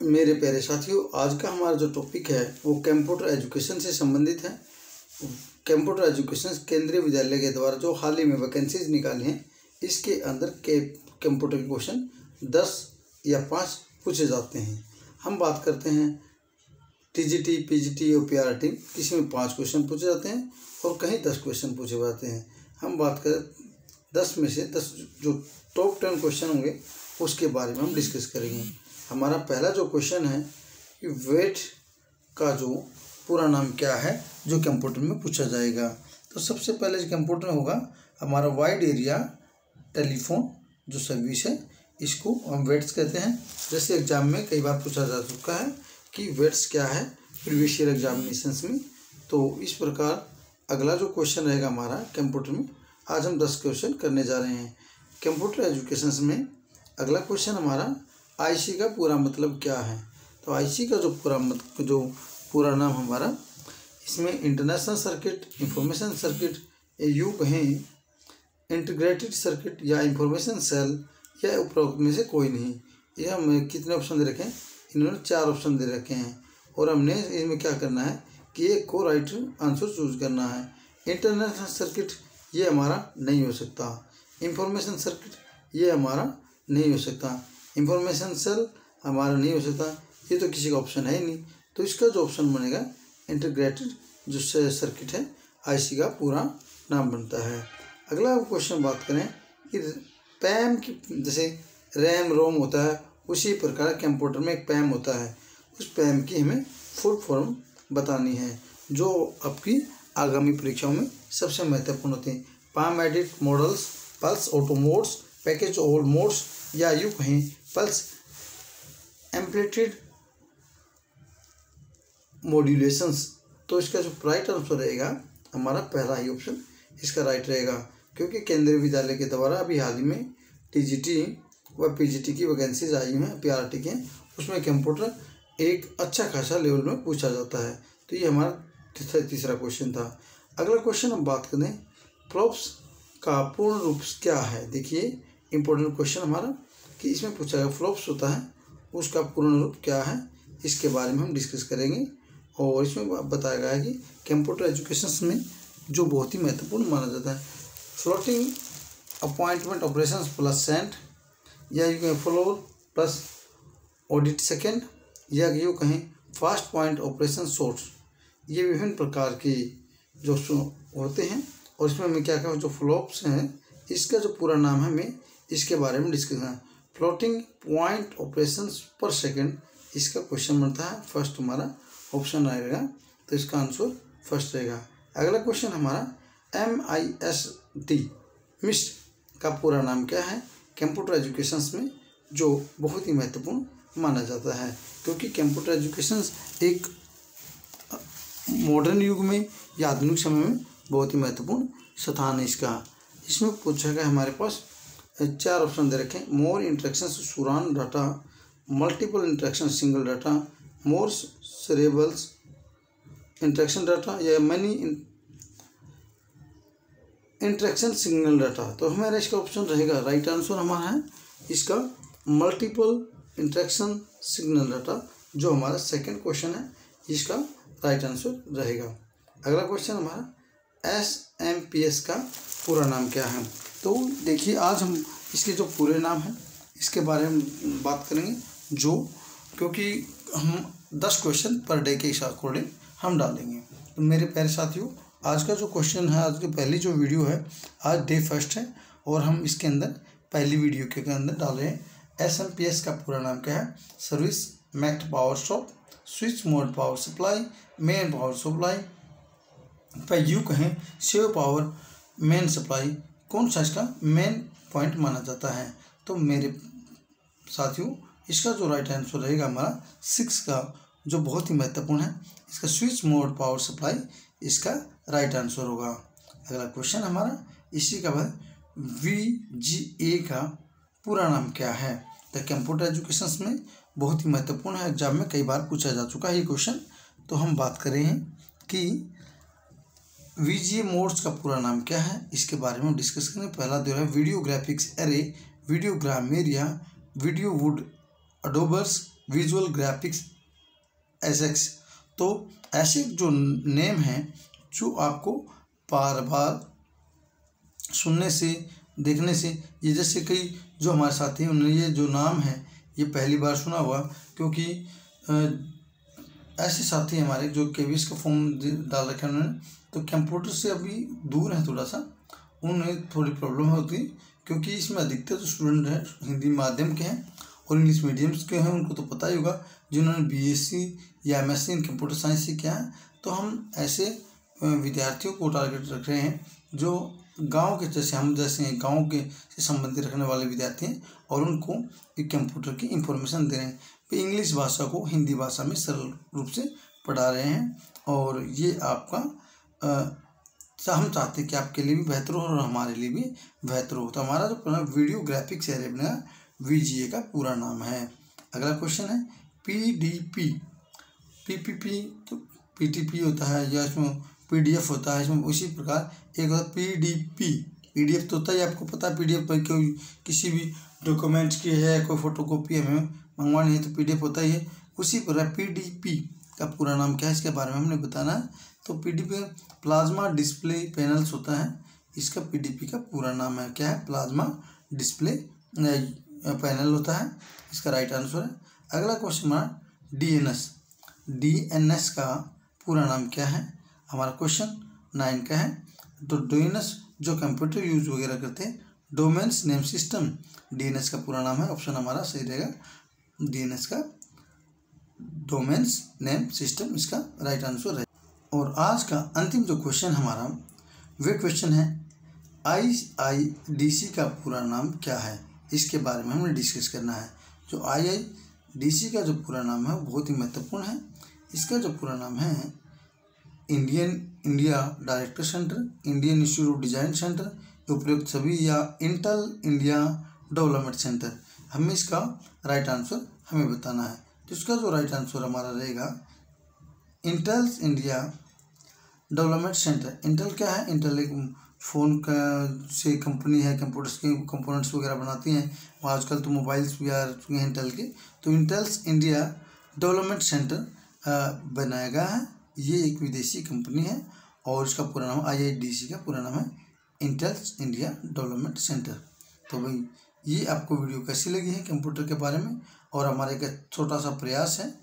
मेरे प्यारे साथियों, आज का हमारा जो टॉपिक है वो कंप्यूटर एजुकेशन से संबंधित है। कंप्यूटर एजुकेशन केंद्रीय विद्यालय के द्वारा जो हाल ही में वैकेंसीज निकाली हैं, इसके अंदर के कंप्यूटर के क्वेश्चन 10 या 5 पूछे जाते हैं। हम बात करते हैं टीजीटी, पीजीटी और पीआरटी, किसी में 5 क्वेश्चन पूछे जाते हैं और कहीं 10 क्वेश्चन पूछे जाते हैं। हम बात करें 10 में से 10 जो टॉप 10 क्वेश्चन होंगे उसके बारे में हम डिस्कस करेंगे। हमारा पहला जो क्वेश्चन है कि वेट का जो पूरा नाम क्या है जो कंप्यूटर में पूछा जाएगा। तो सबसे पहले जो कंप्यूटर में होगा हमारा वाइड एरिया टेलीफोन जो सर्विस है, इसको हम वेट्स कहते हैं। जैसे एग्जाम में कई बार पूछा जा चुका है कि वेट्स क्या है प्रीवियस ईयर एग्जामिनेशंस में। तो इस प्रकार अगला जो क्वेश्चन रहेगा हमारा कंप्यूटर में, आज हम 10 क्वेश्चन करने जा रहे हैं कंप्यूटर एजुकेशंस में। अगला क्वेश्चन हमारा आईसी का पूरा मतलब क्या है। तो आईसी का जो पूरा नाम हमारा, इसमें इंटरनेशनल सर्किट, इंफॉर्मेशन सर्किट, यूँ कहें इंटीग्रेटेड सर्किट या इंफॉर्मेशन सेल, या उपरोक्त में से कोई नहीं। ये हम कितने ऑप्शन दे रखे हैं, इन्होंने 4 ऑप्शन दे रखे हैं और हमने इसमें क्या करना है कि एक को राइट आंसर चूज करना है। इंटरनेशनल सर्किट ये हमारा नहीं हो सकता, इंफॉर्मेशन सर्किट ये हमारा नहीं हो सकता, इंफॉर्मेशन सेल हमारा नहीं हो सकता, ये तो किसी का ऑप्शन है ही नहीं। तो इसका जो ऑप्शन बनेगा इंटीग्रेटेड जो सर्किट है, आईसी का पूरा नाम बनता है। अगला क्वेश्चन बात करें कि पैम की, जैसे रैम रोम होता है उसी प्रकार कंप्यूटर में एक पैम होता है, उस पैम की हमें फुल फॉर्म बतानी है जो आपकी आगामी परीक्षाओं में सबसे महत्वपूर्ण होती हैं। Palm edit models, pulse auto modes, package all modes, या यूँ कहें पल्स एम्पलीट्यूड मॉड्यूलेशंस। तो इसका जो राइट आंसर रहेगा हमारा पहला ही ऑप्शन इसका राइट रहेगा, क्योंकि केंद्रीय विद्यालय के द्वारा अभी हाल ही में टीजीटी व पीजीटी की वैकेंसीज आई हुई हैं, पीआरटी के, उसमें कंप्यूटर एक अच्छा खासा लेवल में पूछा जाता है। तो ये हमारा तीसरा क्वेश्चन था। अगला क्वेश्चन हम बात करें फ्लॉप्स का पूर्ण रूप क्या है। देखिए इंपॉर्टेंट क्वेश्चन हमारा कि इसमें पूछा गया फ्लॉप्स होता है उसका पूर्ण रूप क्या है, इसके बारे में हम डिस्कस करेंगे। और इसमें बताया गया है कि कंप्यूटर एजुकेशन में जो बहुत ही महत्वपूर्ण माना जाता है, floating appointment operations plus send, या यूँ कहें फ्लोर प्लस ऑडिट सेकेंड, या यूँ कहें फास्ट पॉइंट ऑपरेशन सोर्स, ये विभिन्न प्रकार के जो होते हैं। और इसमें हमें क्या क्या जो फ्लॉप्स हैं इसका जो पूरा नाम है, हमें इसके बारे में डिस्कस करना है। Floating point operations per second, इसका क्वेश्चन बनता है फर्स्ट, हमारा ऑप्शन आएगा, तो इसका आंसर फर्स्ट रहेगा। अगला क्वेश्चन हमारा MIST मिस्ट का पूरा नाम क्या है कंप्यूटर एजुकेशंस में, जो बहुत ही महत्वपूर्ण माना जाता है, क्योंकि कंप्यूटर एजुकेशंस एक मॉडर्न युग में या आधुनिक समय में बहुत ही महत्वपूर्ण स्थान है इसका। इसमें पूछा गया हमारे पास 4 ऑप्शन दे रखे हैं। मोर इंट्रैक्शन सुरान data, multiple interaction single data, more सेरेबल्स इंट्रैक्शन डाटा, या मनी इंट्रैक्शन सिंगल डाटा। तो हमारा इसका ऑप्शन रहेगा, राइट आंसर हमारा है इसका मल्टीपल इंट्रैक्शन सिग्नल डाटा, जो हमारा सेकंड क्वेश्चन है, इसका राइट आंसर रहेगा। अगला क्वेश्चन हमारा SMPS का पूरा नाम क्या है। तो देखिए आज हम इसके जो पूरे नाम हैं इसके बारे में बात करेंगे, जो क्योंकि हम 10 क्वेश्चन पर डे के अकॉर्डिंग हम डालेंगे। तो मेरे प्यारे साथियों, आज का जो क्वेश्चन है, आज की पहली जो वीडियो है, आज डे फर्स्ट है और हम इसके अंदर पहली वीडियो के अंदर डाल रहे हैं SMPS का पूरा नाम क्या है। सर्विस मैक्ड power stop, switch mode power supply, main power supply, पर यूँ कहें सेव पावर मेन सप्लाई, कौन सा इसका मेन पॉइंट माना जाता है। तो मेरे साथियों, इसका जो राइट आंसर रहेगा हमारा 6 का, जो बहुत ही महत्वपूर्ण है, इसका स्विच मोड पावर सप्लाई इसका राइट आंसर होगा। अगला क्वेश्चन हमारा इसी का है VGA का पूरा नाम क्या है। तो कंप्यूटर एजुकेशन में बहुत ही महत्वपूर्ण है, एग्जाम में कई बार पूछा जा चुका है ये क्वेश्चन। तो हम बात कर रहे हैं कि VGA मोड्स का पूरा नाम क्या है, इसके बारे में डिस्कस करेंगे। पहला जो है video graphics array, video gram area, video वुड अडोबर्स, विजुअल ग्राफिक्स एसेक्स। तो ऐसे जो नेम हैं जो आपको बार बार सुनने से देखने से, ये जैसे कई जो हमारे साथी हैं उन्होंने ये जो नाम है ये पहली बार सुना हुआ, क्योंकि ऐसे साथी हमारे जो केवीएस का फॉर्म डाल रखे हैं उन्होंने, तो कंप्यूटर से अभी दूर है थोड़ा सा, उन्हें थोड़ी प्रॉब्लम होती है, क्योंकि इसमें अधिकतर जो स्टूडेंट हैं हिंदी माध्यम के हैं और इंग्लिश मीडियम्स के हैं। उनको तो पता ही होगा जिन्होंने बीएससी या एमएससी इन कंप्यूटर साइंस से किया है। तो हम ऐसे विद्यार्थियों को टारगेट रख रहे हैं जो गांव के, जैसे हम जैसे गांव के से संबंधित रखने वाले विद्यार्थी हैं, और उनको एक कंप्यूटर की इंफॉर्मेशन दे रहे हैं। तो इंग्लिश भाषा को हिंदी भाषा में सरल रूप से पढ़ा रहे हैं, और ये आपका हम चाहते हैं कि आपके लिए भी बेहतर हो और हमारे लिए भी बेहतर हो। तो हमारा जो पूरा वीडियो ग्राफिक्स एरे बनेगा, वीजीए का पूरा नाम है। अगला क्वेश्चन है पीडीपी। पीपीपी तो पीटीपी होता है, या इसमें पीडीएफ होता है, इसमें उसी प्रकार एक होता है पीडीपी। पीडीएफ तो होता है, आपको पता है पीडीएफ पर कोई किसी भी डॉक्यूमेंट्स की है, कोई फोटोकॉपी हमें मंगवानी है तो पीडीएफ होता ही है। उसी प्रकार पीडीपी का पूरा नाम क्या है, इसके बारे में हमने बताना है। तो पीडीपी प्लाज्मा डिस्प्ले पैनल्स होता है, इसका पीडीपी का पूरा नाम है क्या है, प्लाज्मा डिस्प्ले पैनल होता है, इसका राइट आंसर है। अगला क्वेश्चन हमारा डीएनएस। डीएनएस का पूरा नाम क्या है, हमारा क्वेश्चन 9 का है। तो डीएनएस जो कंप्यूटर यूज वगैरह करते हैं, डोमेन्स नेम सिस्टम, डीएनएस का पूरा नाम है। ऑप्शन हमारा सही रहेगा, डीएनएस का डोमेन्स नेम सिस्टम इसका राइट आंसर है। और आज का अंतिम जो क्वेश्चन हमारा वे क्वेश्चन है आईआईडीसी का पूरा नाम क्या है, इसके बारे में हमें डिस्कस करना है। जो आईआईडीसी का जो पूरा नाम है वो बहुत ही महत्वपूर्ण है। इसका जो पूरा नाम है India director centre, Indian institute of design centre, उपयुक्त सभी, या इंटेल इंडिया डेवलपमेंट सेंटर। हमें इसका राइट आंसर हमें बताना है। तो इसका जो राइट आंसर हमारा रहेगा Intel India development centre. Intel क्या है, इंटेल एक फ़ोन का से कंपनी है, कंप्यूटर्स के कंपोनेंट्स वगैरह बनाती हैं। आजकल तो मोबाइल्स भी आ चुके हैं इंटेल के। तो इंटेल्स इंडिया डेवलपमेंट सेंटर बनाया गया है। ये एक विदेशी कंपनी है और इसका पूरा नाम आईआईडीसी का पूरा नाम है इंटेल्स इंडिया डेवलपमेंट सेंटर। तो भाई ये आपको वीडियो कैसी लगी है कंप्यूटर के बारे में, और हमारा एक छोटा सा प्रयास है